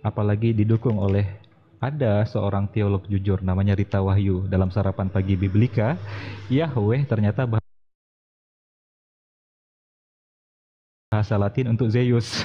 Apalagi didukung oleh ada seorang teolog jujur namanya Rita Wahyu dalam Sarapan Pagi Biblika, Yahweh ternyata bahasa Latin untuk Zeus.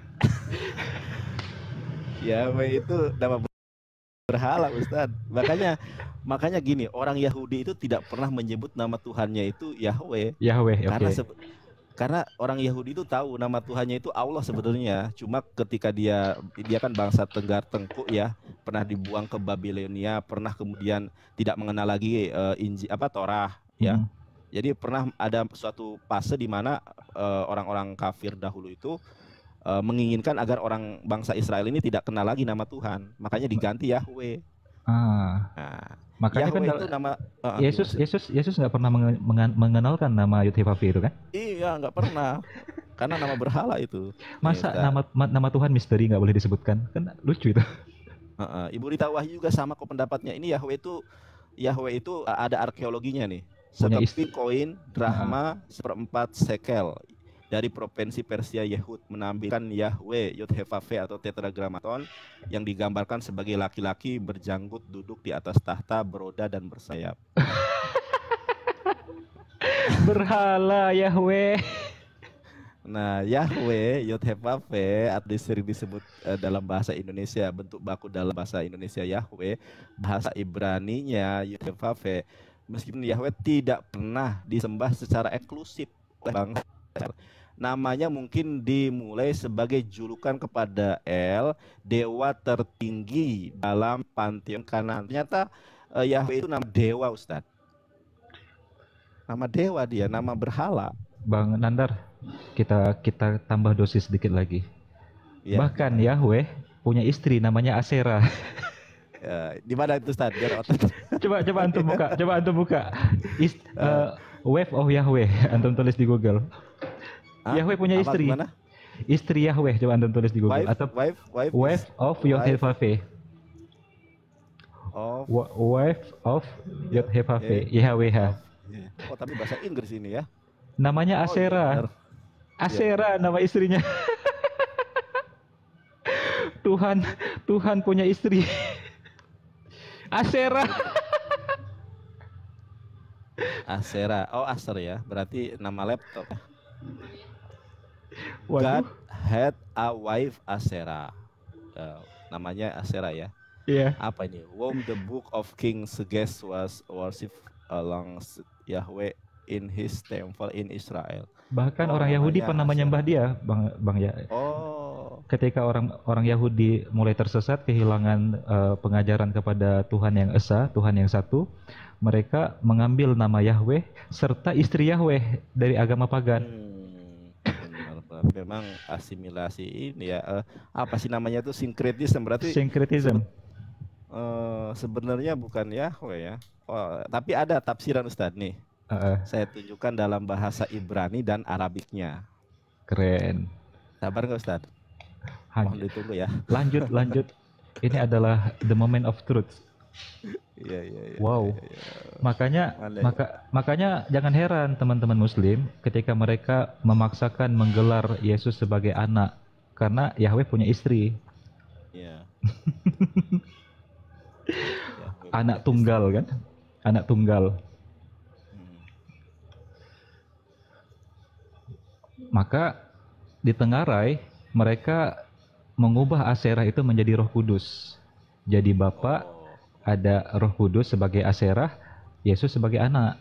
Yahweh itu nama berhala, Ustadz. Makanya gini, orang Yahudi itu tidak pernah menyebut nama Tuhannya itu Yahweh. Yahweh, oke. Karena karena orang Yahudi itu tahu nama Tuhannya itu Allah sebenarnya. Cuma ketika dia kan bangsa Tenggar Tengkuk ya, pernah dibuang ke Babilonia, pernah kemudian tidak mengenal lagi Injil Torah ya. Mm-mm. Jadi pernah ada suatu fase di mana orang-orang kafir dahulu itu menginginkan agar orang bangsa Israel ini tidak kenal lagi nama Tuhan. Makanya diganti Yahweh. Ah, Nah, makanya kan Yahweh itu nama Yesus gimana, Ustaz? Yesus nggak pernah mengenalkan nama Yud-Heh-Vaveh itu kan? Iya, nggak pernah. Karena nama berhala itu. Nih, Masa Ustaz. nama Tuhan misteri nggak boleh disebutkan? Kan lucu itu. Ibu Rita Wahyu juga sama kok pendapatnya. Ini Yahweh itu ada arkeologinya nih. Punya Sekeping istri. koin drachma seperempat sekel dari provinsi Persia Yehud menampilkan Yahweh Yod-Heh-Vaveh atau tetragrammaton yang digambarkan sebagai laki-laki berjanggut duduk di atas tahta beroda dan bersayap. Berhala Yahweh. Nah, Yahweh Yod-Heh-Vaveh atau sering disebut dalam bahasa Indonesia, bentuk baku dalam bahasa Indonesia Yahweh, bahasa Ibraninya Yod-Heh-Vaveh. Meskipun Yahweh tidak pernah disembah secara eksklusif oleh bangsa Israel. Namanya mungkin dimulai sebagai julukan kepada El, dewa tertinggi dalam pantheon Kanaan. Ternyata Yahweh itu nama dewa, Ustadz. Nama dewa dia, nama berhala. Bang Nandar, kita tambah dosis sedikit lagi. Ya, Bahkan gimana? Yahweh punya istri namanya Asera. Di mana itu, Ustadz? Biar otak. Coba antum buka. Wave of Yahweh, antum tulis di Google. Hah? Yahweh punya Apa istri. gimana? Istri Yahweh, coba antum tulis di Google. Atau Wife is Wave of wife Yod-Heh-Vaveh. of Wave of Yod-Heh-Vaveh. YHWH. of. Oh, tapi bahasa Inggris ini ya. Namanya Oh iya Asera. benar. Iya. Asera nama istrinya. Tuhan punya istri. Asera. Asera. Oh, Acer ya. Berarti nama laptop. Waduh. God had a wife Asera. Namanya Asera ya. Iya. Apa ini? Whom the book of King Seges was worship along Yahweh in his temple in Israel. Bahkan Oh, orang Yahudi namanya pernah menyembah Asera. dia, Bang ya. Oh, Ketika orang Yahudi mulai tersesat, kehilangan pengajaran kepada Tuhan yang esa, Tuhan yang satu, mereka mengambil nama Yahweh serta istri Yahweh dari agama pagan. benar. Memang asimilasi ini ya. Apa sih namanya tuh sinkretisme, berarti Syncretism. sebenarnya bukan Yahweh ya. Oh, tapi ada tafsiran Ustadz nih. Saya tunjukkan dalam bahasa Ibrani dan Arabiknya. Keren. Sabar nggak Ustadz? Mohon ditunggu ya. Lanjut. Ini adalah the moment of truth. Iya. Wow. Iya. Makanya jangan heran teman-teman Muslim ketika mereka memaksakan menggelar Yesus sebagai anak karena Yahweh punya istri. Iya. Anak tunggal kan? Anak tunggal. Maka di Tenggarai mereka mengubah Aserah itu menjadi Roh Kudus. Jadi Bapa ada Roh Kudus sebagai Aserah, Yesus sebagai anak.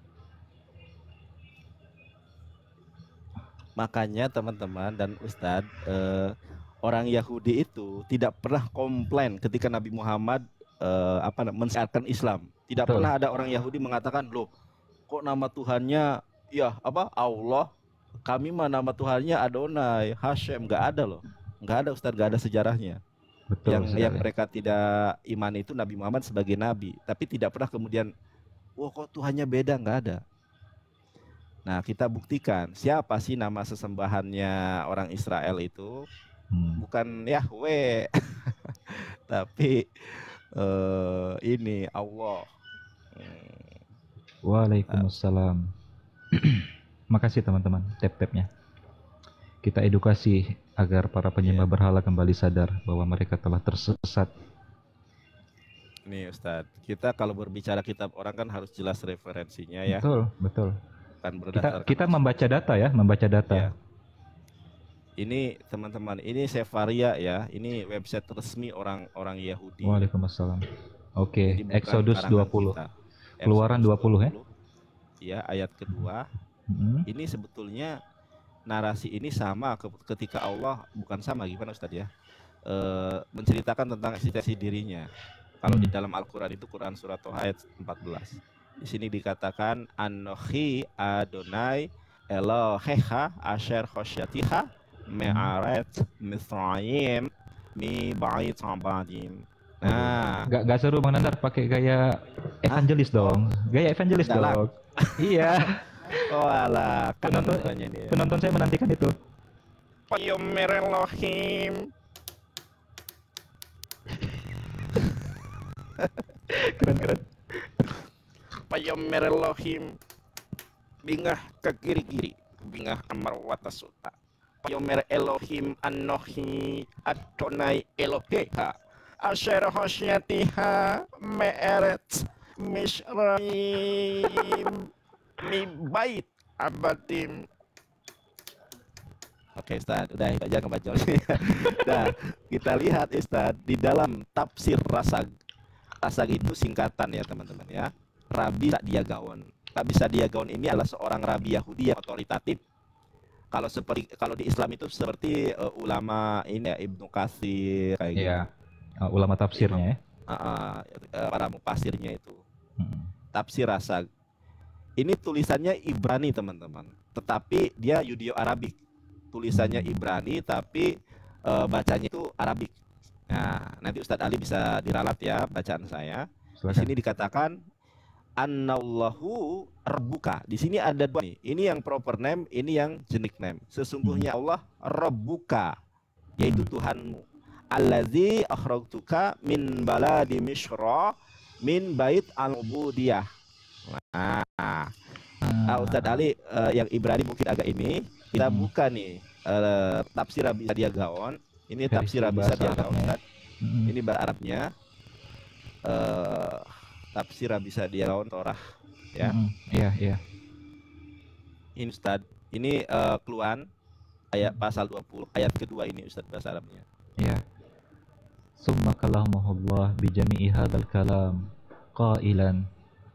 Makanya teman-teman dan Ustadz, orang Yahudi itu tidak pernah komplain ketika Nabi Muhammad mensiarkan Islam. Tidak Betul. pernah ada orang Yahudi mengatakan, loh, kok nama Tuhannya Allah? Kami mah nama Tuhannya Adonai, Hashem. Nggak ada loh. Nggak ada Ustadz, nggak ada sejarahnya. Betul Yang mereka tidak iman itu Nabi Muhammad sebagai nabi, tapi tidak pernah kemudian, wah kok Tuhannya beda, nggak ada. Nah, kita buktikan siapa sih nama sesembahannya orang Israel itu. Bukan Yahweh, tapi ini Allah. Waalaikumsalam. Makasih teman-teman, tap-tapnya. Kita edukasi agar para penyembah berhala kembali sadar bahwa mereka telah tersesat. Nih Ustadz, kita kalau berbicara kitab orang kan harus jelas referensinya ya, Betul, betul. kan Kita berdasarkan kita membaca data ya, membaca data. ya. Ini teman-teman, ini Sefaria ya, ini website resmi orang-orang Yahudi. Waalaikumsalam. Oke, Jadi bukan Exodus karangan 20. kita. Keluaran Exodus 20 ya. Ya, ayat kedua. Mm-mm. Ini sebetulnya narasi ini sama ketika Allah, bukan sama gimana Ustadz ya, menceritakan tentang eksistensi dirinya. Kalau di dalam Al-Quran itu Quran surat Toha ayat 14. Di sini dikatakan Anohi Adonai Eloheha Asher Khosyatiha Me'aret Misrayim Mi Bait Sabadim. Nah, Gak seru Bang Nandar pakai gaya evangelis dong. Gaya evangelis galak. dong. Iya. Oh alah, kan Penonton, namanya dia. penonton saya menantikan itu. Payomer Elohim. Keren. Payomer Elohim. Bingah ke kiri-kiri, bingah kamar watasuta. Payomer Elohim Anohi Adonai Eloheha Asher Hosyatiha Me'eret Misraim Mi Bait Abadim. Oke Ustaz, udah itu aja ngebaca. Nah, kita lihat Ustaz di dalam tafsir Rasag. Rasag itu singkatan ya teman-teman ya. Rabi Sadia Gaon. Rabi Sadia Gaon ini adalah seorang rabi Yahudi yang otoritatif. Kalau di Islam itu seperti ulama ini ya, Ibnu Katsir kayak gitu. Iya. Ulama tafsirnya ya. Para mufasirnya itu. Mm. Tafsir Rasag. Ini tulisannya Ibrani teman-teman. Tetapi dia Yudeo-Arabik. Tulisannya Ibrani tapi bacanya itu Arabik. Nah, nanti Ustadz Ali bisa diralat ya bacaan saya. Di Silakan. sini dikatakan Annallahu Rabbuka. Di sini ada dua nih. Ini yang proper name, ini yang genic name. Sesungguhnya Allah Rabbuka, yaitu Tuhanmu. Allazi akhrajtuka min baladi Misra min bait al-ubudiyah. Nah, Ustadz Ali yang Ibrani mungkin agak ini. Kita buka nih tafsir Rabi Sadia Gaon. Ini tafsir Rabi Sadia Gaon. Ini bahasa Arabnya. Tafsir Rabi Sadia Gaon Torah ya. Iya. Ini Ustaz, ini keluhan ayat pasal 20 ayat kedua ini Ustaz bahasa Arabnya. Iya. Summa kalamahullah bijami'i hadzal kalam qailan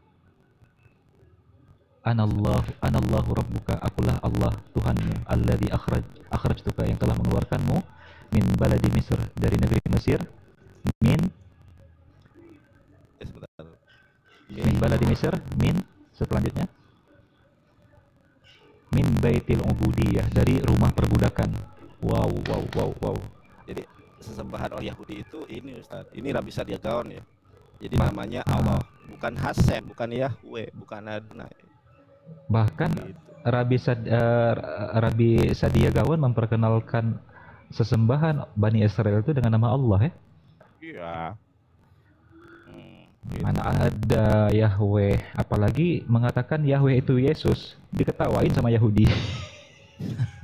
Anallahu rabbuka, akulah Allah Tuhanmu, alladzi akhrajtuka, yang telah mengeluarkanmu min baladi Misr, dari negeri Mesir, min baladi Misr, min selanjutnya min baitil ubudiyah, dari rumah perbudakan. Wow. Jadi sesembahan orang Yahudi itu ini Ustaz, ini Rabi Sadia Gaon ya. Jadi namanya Allah, bukan Hasem, bukan Yahweh, bukan Adonai. Bahkan Gitu. Rabi Sadia Gaon memperkenalkan sesembahan Bani Israel itu dengan nama Allah ya. Iya. Gitu. Mana ada Yahweh, apalagi mengatakan Yahweh itu Yesus, diketawain sama Yahudi.